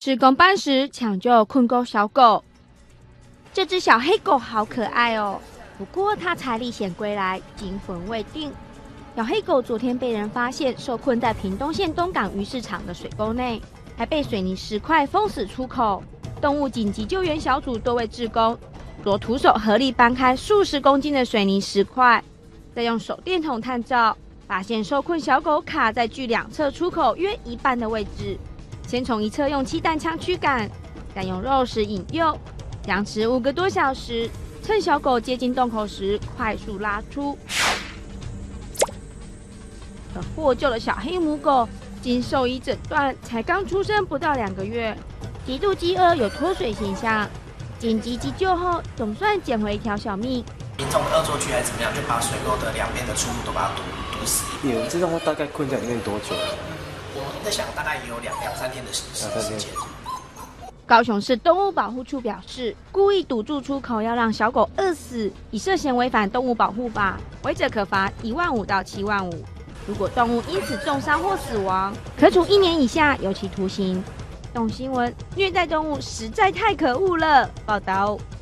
志工班时抢救困狗小狗。这只小黑狗好可爱哦，不过它财力险归来，惊魂未定。小黑狗昨天被人发现受困在屏东县东港鱼市场的水沟内，还被水泥石块封死出口。动物紧急救援小组多位志工着徒手合力搬开数十公斤的水泥石块，再用手电筒探照，发现受困小狗卡在距两侧出口约一半的位置。先从一侧用气弹枪驱赶，再用肉食引诱，僵持5个多小时，趁小狗接近洞口时快速拉出。而获救的小黑母狗经兽医诊断，才刚出生不到2个月，极度饥饿，有脱水现象。紧急急救后，总算捡回一条小命。 民众的恶作剧还是怎么样，就把水沟的两边的出入都把它堵死。 你们知道它大概困在里面多久？ 我在想，大概也有两三天的时间。 高雄市动物保护处表示，故意堵住出口要让小狗饿死，已涉嫌违反动物保护法，违者可罚15000到75000。如果动物因此重伤或死亡，可处1年以下有期徒刑。动新闻，虐待动物实在太可恶了。报道。